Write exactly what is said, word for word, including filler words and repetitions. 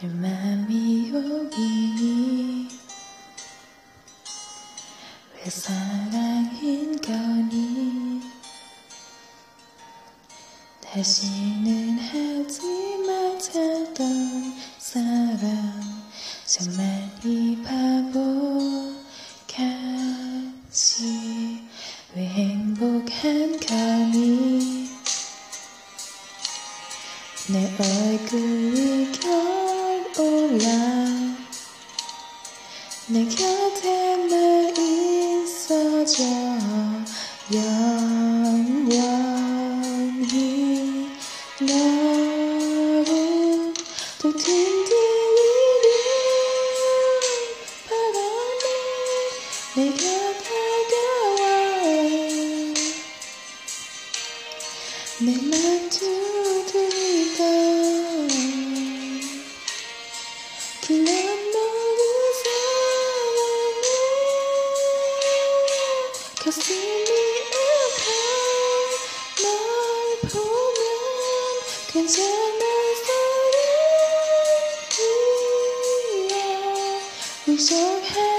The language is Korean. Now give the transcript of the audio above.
마음이 여기니 왜 사랑인 거니 다시는 하지 못하던 사랑 정말 이 바보같이 왜 행복한 거니 내 얼굴이 겨울올라 내 곁에만 있어줘 영원히 너를 또 든든히 바라네 내가 다가와 내 말투 들리다 그냥 너를 사랑해 가슴이 아파 널 보면 괜찮아 사랑이야 위속한